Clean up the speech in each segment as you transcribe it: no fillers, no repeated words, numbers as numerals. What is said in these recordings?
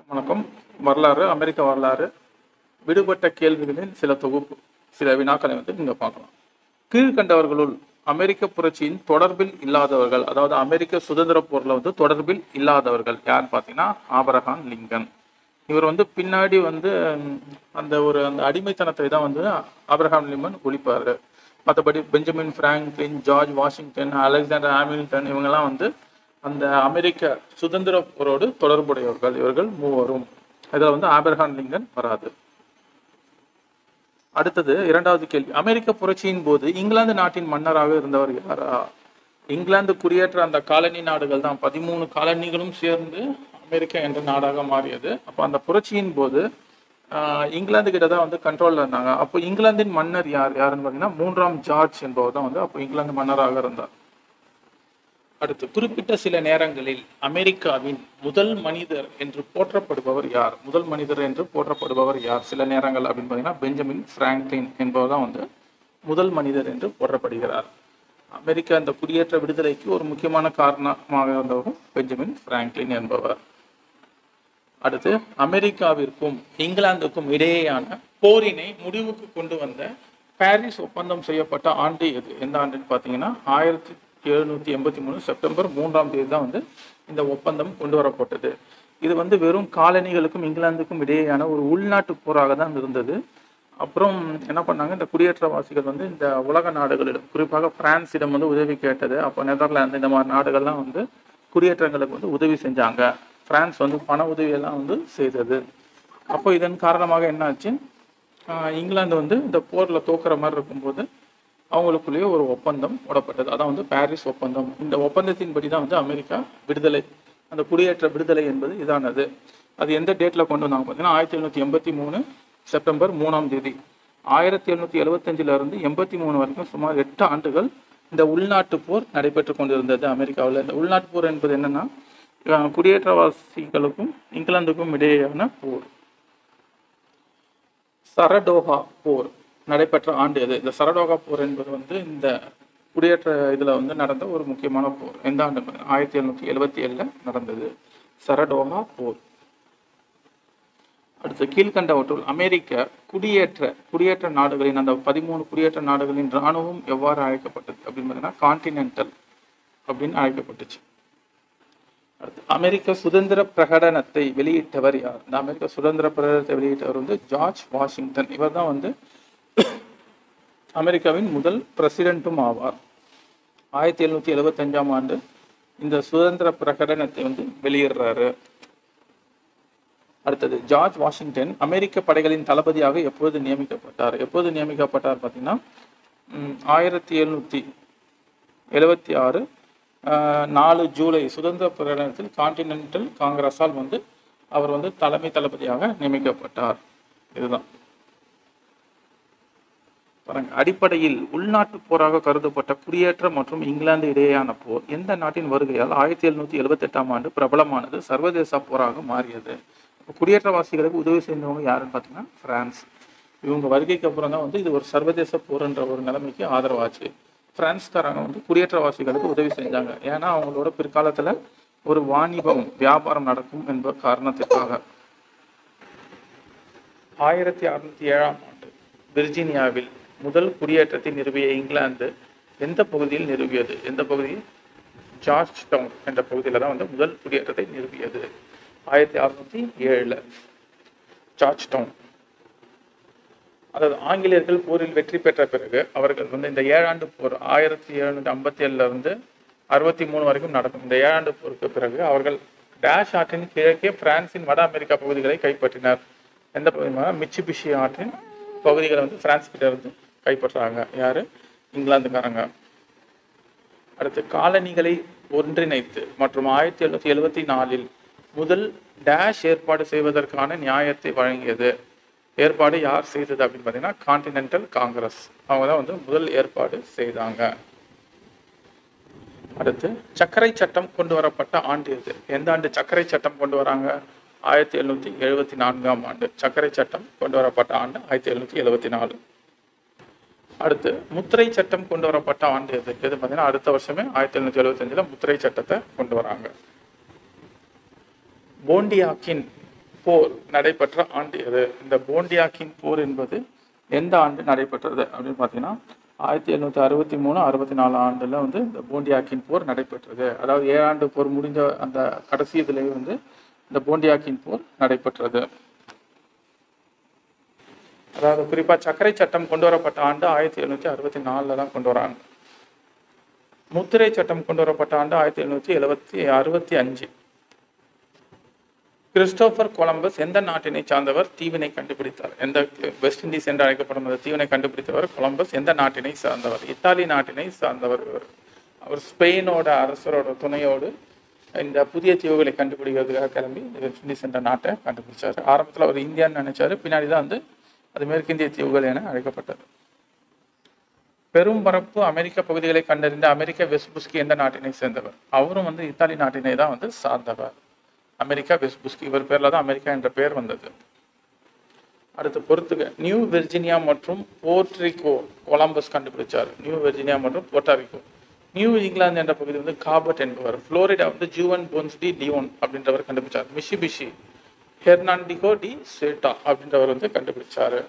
வணக்கம். வரலாறு, அமெரிக்க வரலாறு, விடுபட்ட கேள்விகளின் சில தொகுப்பு, சில வினாக்களை நீங்க பார்க்கலாம். கீழ்கண்டவர்களுள் அமெரிக்க புரட்சியின் தொடர்பில் இல்லாதவர்கள், அதாவது அமெரிக்க சுதந்திர போர்ல தொடர்பில் இல்லாதவர்கள் யாருன்னு பார்த்தீங்கன்னா ஆபிரகாம் லிங்கன். இவர் பின்னாடி அந்த அடிமைத்தனத்தை தான் ஆபிரகாம் லிங்கன் ஒழிப்பாரு. மற்றபடி Benjamin Franklin, George Washington, Alexander Hamilton இவங்கெல்லாம் அந்த அமெரிக்க சுதந்திர போரோடு தொடர்புடையவர்கள். இவர்கள் மூவரும். இதில் ஆபிரகாம் லிங்கன் வராது. அடுத்தது இரண்டாவது கேள்வி. அமெரிக்க புரட்சியின் போது இங்கிலாந்து நாட்டின் மன்னராக இருந்தவர் யாரா? இங்கிலாந்து குடியேற்ற அந்த காலனி நாடுகள் தான் 13 காலனிகளும் சேர்ந்து அமெரிக்கா என்ற நாடாக மாறியது. அப்போ அந்த புரட்சியின் போது இங்கிலாந்து கிட்ட தான் கண்ட்ரோல்ல இருந்தாங்க. அப்போ இங்கிலாந்தின் மன்னர் யாருன்னு பார்த்தீங்கன்னா 3ஆம் ஜார்ஜ் என்பவர் தான் அப்போ இங்கிலாந்து மன்னராக இருந்தார். அடுத்து, குறிப்பிட்ட சில நேரங்களில் அமெரிக்காவின் முதல் மனிதர் என்று போற்றப்படுபவர் யார்? முதல் மனிதர் என்று போற்றப்படுபவர் யார்? சில நேரங்கள் அப்படின்னு பார்த்தீங்கன்னா பெஞ்சமின் பிராங்க்லின் என்பவர் தான் முதல் மனிதர் என்று போற்றப்படுகிறார். அமெரிக்கா அந்த குடியேற்ற விடுதலைக்கு ஒரு முக்கியமான காரணமாக இருந்தவரும் பெஞ்சமின் பிராங்க்லின் என்பவர். அடுத்து, அமெரிக்காவிற்கும் இங்கிலாந்துக்கும் இடையேயான போரினை முடிவுக்கு கொண்டு வந்த பாரிஸ் ஒப்பந்தம் செய்யப்பட்ட ஆண்டு எது? எந்த ஆண்டுன்னு பார்த்தீங்கன்னா 1783 செப்டம்பர் 3ஆம் தேதி தான் இந்த ஒப்பந்தம் கொண்டு வரப்பட்டது. இது வெறும் காலனிகளுக்கும் இங்கிலாந்துக்கும் இடையேயான ஒரு உள்நாட்டு போராக தான் இருந்தது. அப்புறம் என்ன பண்ணாங்க, இந்த குடியேற்றவாசிகள் இந்த உலக நாடுகளிடம், குறிப்பாக பிரான்சிடம் உதவி கேட்டது. அப்போ நெதர்லாந்து இந்த மாதிரி நாடுகள்லாம் குடியேற்றங்களுக்கு உதவி செஞ்சாங்க. பிரான்ஸ் பண உதவியெல்லாம் செய்தது. அப்போ இதன் காரணமாக என்னாச்சு, இங்கிலாந்து இந்த போரில் தோக்குற மாதிரி இருக்கும்போது அவங்களுக்குள்ளேயே ஒரு ஒப்பந்தம் போடப்பட்டது. அதான் பாரிஸ் ஒப்பந்தம். இந்த ஒப்பந்தத்தின்படி தான் அமெரிக்கா விடுதலை, அந்த குடியேற்ற விடுதலை என்பது இதானது. அது எந்த டேட்ல கொண்டு வந்தாங்க பார்த்தீங்கன்னா 1783 செப்டம்பர் 3ஆம் தேதி. 1775 இருந்து 83 வரைக்கும் சுமார் 8 ஆண்டுகள் இந்த உள்நாட்டு போர் நடைபெற்று கொண்டிருந்தது அமெரிக்காவில். இந்த உள்நாட்டு போர் என்பது என்னன்னா, குடியேற்றவாசிகளுக்கும் இங்கிலாந்துக்கும் இடையேயான போர். சரடோகா போர் நடைபெற்ற ஆண்டு எது? இந்த சரடோகா போர் என்பது இந்த குடியேற்ற இதுல நடந்த ஒரு முக்கியமான போர். எந்த ஆண்டு? 1777 நடந்தது சரடோகா போர். அடுத்து, கீழ்கண்டவற்றுள் அமெரிக்க குடியேற்ற நாடுகளின், அந்த 13 குடியேற்ற நாடுகளின் இராணுவம் எவ்வாறு அழைக்கப்பட்டது அப்படின்னு பார்த்தீங்கன்னா கான்டினென்டல் அப்படின்னு அழைக்கப்பட்டுச்சு. அடுத்து, அமெரிக்க சுதந்திர பிரகடனத்தை வெளியிட்டவர் யார்? இந்த அமெரிக்க சுதந்திர பிரகடனத்தை வெளியிட்டவர் ஜார்ஜ் வாஷிங்டன். இவர் தான் அமெரிக்காவின் முதல் பிரசிடென்ட்டும் ஆவார். 1775ஆம் ஆண்டு இந்த சுதந்திர பிரகடனத்தை வெளியிடுறாரு. அடுத்தது, ஜார்ஜ் வாஷிங்டன் அமெரிக்க படைகளின் தளபதியாக எப்போது நியமிக்கப்பட்டார்? எப்போது நியமிக்கப்பட்டார் பார்த்தீங்கன்னா 1776 4 ஜூலை சுதந்திர பிரகடனத்தில் கான்டினென்டல் காங்கிரஸால் அவர் தலைமை தளபதியாக நியமிக்கப்பட்டார். இதுதான் அடிப்படையில் உள்நாட்டு போராக கருதப்பட்ட குடியேற்ற மற்றும் இங்கிலாந்து இடையேயான போர் எந்த நாட்டின் வருகையால் 1778ஆம் ஆண்டு பிரபலமானது, சர்வதேச போராக மாறியது? குடியேற்றவாசிகளுக்கு உதவி செய்தவங்க யாருன்னு பார்த்தீங்கன்னா பிரான்ஸ். இவங்க வருகைக்கு அப்புறம் தான் இது ஒரு சர்வதேச போர் என்ற ஒரு நிலைமைக்கு ஆதரவாச்சு. பிரான்ஸ்காரங்க குடியேற்றவாசிகளுக்கு உதவி செஞ்சாங்க. ஏன்னா அவங்களோட பிற்காலத்துல ஒரு வாணிபம், வியாபாரம் நடக்கும் என்ற காரணத்திற்காக. 1607ஆம் ஆண்டு விர்ஜீனியாவில் முதல் குடியேற்றத்தை நிறுவிய இங்கிலாந்து எந்த பகுதியில் நிறுவியது? எந்த பகுதியில்? ஜார்ஜ் டவுன் என்ற பகுதியில் தான் முதல் குடியேற்றத்தை நிறுவியது. 1607 ஜார்ஜ் டவுன். அதாவது ஆங்கிலேயர்கள் போரில் வெற்றி பெற்ற பிறகு அவர்கள் இந்த 7 ஆண்டு போர் 1757 இருந்து 63 வரைக்கும் நடக்கும். இந்த 7 ஆண்டு போருக்கு பிறகு அவர்கள் டேஷ் ஆற்றின் கிழக்கே பிரான்சின் வட அமெரிக்கா பகுதிகளை கைப்பற்றினர். எந்த பகுதினா மிச்சிபிஷி ஆற்றின் பகுதிகளை பிரான்ஸ் கிட்ட இருந்து கைப்பற்றாங்க. யாரு? இங்கிலாந்துக்காரங்க. அடுத்து, காலனிகளை ஒன்றிணைத்து மற்றும் 1774 முதல் டேஷ் ஏற்பாடு செய்வதற்கான நியாயத்தை வழங்கியது. ஏற்பாடு யார் செய்தது அப்படின்னு பார்த்தீங்கன்னா கான்டினென்டல் காங்கிரஸ். அவங்க தான் முதல் ஏற்பாடு செய்தாங்க. அடுத்து, சர்க்கரை சட்டம் கொண்டு வரப்பட்ட ஆண்டு எது? எந்த ஆண்டு சர்க்கரை சட்டம் கொண்டு வராங்க? 1774ஆம் ஆண்டு சர்க்கரை சட்டம் கொண்டு வரப்பட்ட ஆண்டு 1774. அடுத்து, முத்திரை சட்டம் கொண்டு வரப்பட்ட ஆண்டு எது? எது பார்த்தீங்கன்னா அடுத்த வருஷமே 1775 முத்திரை சட்டத்தை கொண்டு வராங்க. போண்டியாக்கின் போர் நடைபெற்ற ஆண்டு எது? இந்த போண்டியாக்கின் போர் என்பது எந்த ஆண்டு நடைபெற்றது அப்படின்னு பார்த்தீங்கன்னா 1763 64 ஆண்டுல வந்து இந்த போண்டியாக்கின் போர் நடைபெற்றது. அதாவது 7 ஆண்டு போர் முடிஞ்ச அந்த கடைசி இதுலேயே வந்து இந்த போண்டியாக்கின் போர் நடைபெற்றது. அதாவது குறிப்பா சர்க்கரை சட்டம் கொண்டு வரப்பட்ட ஆண்டு 1764 தான் கொண்டு வராங்க. முத்திரை சட்டம் கொண்டு வரப்பட்ட ஆண்டு 1765. கிறிஸ்டோபர் கொலம்பஸ் எந்த நாட்டினை சார்ந்தவர்? தீவினை கண்டுபிடித்தார். எந்த வெஸ்ட் இண்டீஸ் என்று அழைக்கப்படும் அந்த தீவினை கண்டுபிடித்தவர் கொலம்பஸ் எந்த நாட்டினை சார்ந்தவர்? இத்தாலி நாட்டினை சார்ந்தவர். அவர் ஸ்பெயினோட அரசரோட துணையோடு இந்த புதிய தீவுகளை கண்டுபிடிக்கிறதுக்காக கிளம்பி வெஸ்ட் இண்டீஸ் என்ற நாட்டை கண்டுபிடிச்சாரு. ஆரம்பத்தில் அவர் இந்தியான்னு நினைச்சாரு, பின்னாடி தான் வந்து அது மேற்கிந்திய தீவுகள் என அழைக்கப்பட்டது. பெரும் பரப்பு அமெரிக்க பகுதிகளை கண்டறிந்த அமெரிக்க வெஸ்புஸ்கி எந்த நாட்டினை சேர்ந்தவர்? அவரும் வந்து இத்தாலி நாட்டினை தான் வந்து சார்ந்தவர். அமெரிக்கா வெஸ்புஸ்கி, இவர் பேர்ல தான் அமெரிக்கா என்ற பெயர் வந்தது. அடுத்து பொறுத்துக. நியூ வெர்ஜினியா மற்றும் போர்ட்ரிகோ கொலம்பஸ் கண்டுபிடிச்சார். நியூ வெர்ஜினியா மற்றும் போர்ட்டாரிகோ. நியூ இங்கிலாந்து என்ற பகுதி வந்து காபட் என்பவர். புளோரிடா வந்து ஜூவன் போன்ஸ் டி லியோன் அப்படின்றவர் கண்டுபிடிச்சார். மிஷிபிஷி ஹெர்னாண்டிகோ டி சேட்டா அப்படின்றவர் வந்து கண்டுபிடிச்சாரு.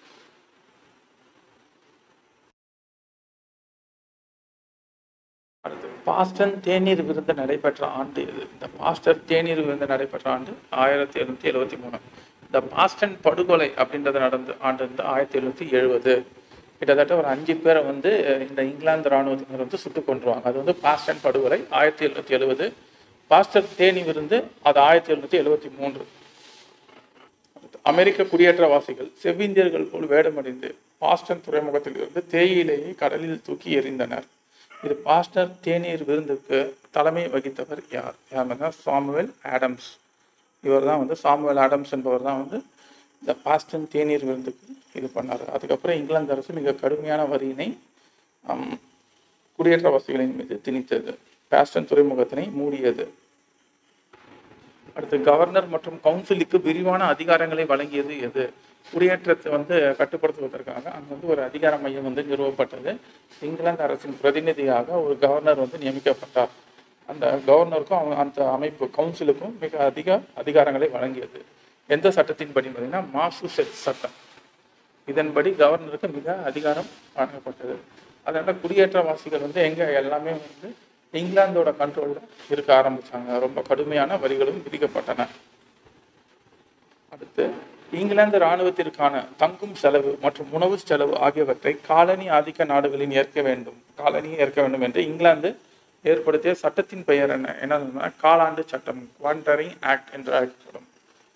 அடுத்து பாஸ்டன் தேநீர் விருந்து நடைபெற்ற ஆண்டு எது? இந்த பாஸ்டன் தேநீர் விருந்து நடைபெற்ற ஆண்டு 1773. இந்த பாஸ்டன் படுகொலை அப்படின்றது நடந்த ஆண்டு வந்து 1770. கிட்டத்தட்ட ஒரு 5 பேரை வந்து இந்த இங்கிலாந்து இராணுவத்தினர் வந்து சுட்டு கொண்டுருவாங்க. அது வந்து பாஸ்டன் படுகொலை 1770. பாஸ்டன் தேநீர் விருந்து அது 1773. அமெரிக்க குடியேற்றவாசிகள் செவ்விந்தியர்கள் போல் வேடமடைந்து பாஸ்டன் துறைமுகத்தில் இருந்து தேயிலையை கடலில் தூக்கி எறிந்தனர். இது பாஸ்டன் தேநீர் விருந்துக்கு தலைமை வகித்தவர் யார்? யாருன்னா சாமுவேல் ஆடம்ஸ். இவர் தான் வந்து சாமுவேல் ஆடம்ஸ் என்பவர் தான் வந்து இந்த பாஸ்டன் தேநீர் விருந்துக்கு இது பண்ணார். அதுக்கப்புறம் இங்கிலாந்து அரசு மிக கடுமையான வரியினை குடியேற்றவாசிகளின் மீது திணித்தது. பாஸ்டன் துறைமுகத்தினை மூடியது. அடுத்து கவர்னர் மற்றும் கவுன்சிலுக்கு விரிவான அதிகாரங்களை வழங்கியது எது? குடியேற்றத்தை வந்து கட்டுப்படுத்துவதற்காக அங்கே வந்து ஒரு அதிகார மையம் வந்து நிறுவப்பட்டது. இங்கிலாந்து அரசின் பிரதிநிதியாக ஒரு கவர்னர் வந்து நியமிக்கப்பட்டார். அந்த கவர்னருக்கும் அந்த அமைப்பு கவுன்சிலுக்கும் மிக அதிக அதிகாரங்களை வழங்கியது. எந்த சட்டத்தின்படி பார்த்தீங்கன்னா மாசூசெட்ஸ் சட்டம். இதன்படி கவர்னருக்கு மிக அதிகாரம் வழங்கப்பட்டது. அதனால குடியேற்றவாசிகள் வந்து எங்க எல்லாமே வந்து இங்கிலாந்தோட கண்ட்ரோல்ல இருக்க ஆரம்பிச்சாங்க. ரொம்ப கடுமையான வரிகளும் விதிக்கப்பட்டன. அடுத்து இங்கிலாந்து இராணுவத்திற்கான தங்கும் செலவு மற்றும் உணவு செலவு ஆகியவற்றை காலனி ஆதிக்க நாடுகளில் ஏற்க வேண்டும் என்று இங்கிலாந்து ஏற்படுத்திய சட்டத்தின் பெயர் என்ன? காலாண்டு சட்டம், குவாண்டரிங் ஆக்ட் என்று அழைக்கப்படும்.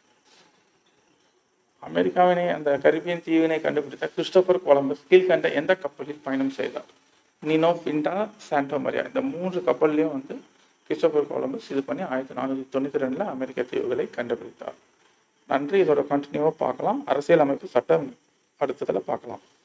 அமெரிக்காவினை அந்த கரிபியன் தீவினை கண்டுபிடித்த கிறிஸ்டோபர் கொலம்பஸ் கீழ்கண்ட எந்த கப்பலில் பயணம் செய்தார்? Nina, Pinta, Santa Maria. இந்த 3 கப்பல்லையும் வந்து கிறிஸ்டோபர் கொலம்பஸ் இது பண்ணி 1492 அமெரிக்க தீவுகளை கண்டுபிடித்தார். நன்றி. இதோட கண்டினியூவாக பார்க்கலாம். அரசியல் அமைப்பு சட்டம் அடுத்ததில் பார்க்கலாம்.